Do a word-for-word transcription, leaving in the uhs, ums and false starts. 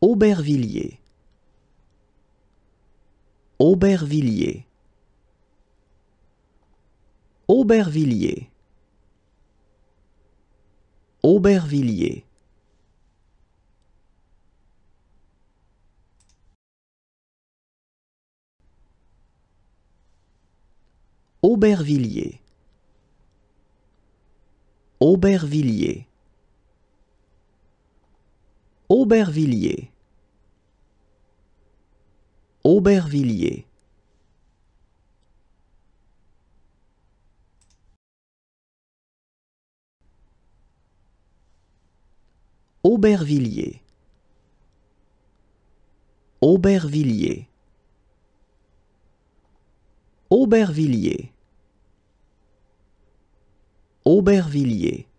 Aubervilliers. Aubervilliers. Aubervilliers. Aubervilliers. Aubervilliers. Aubervilliers. Aubervilliers. Aubervilliers. Aubervilliers. Aubervilliers. Aubervilliers. Aubervilliers.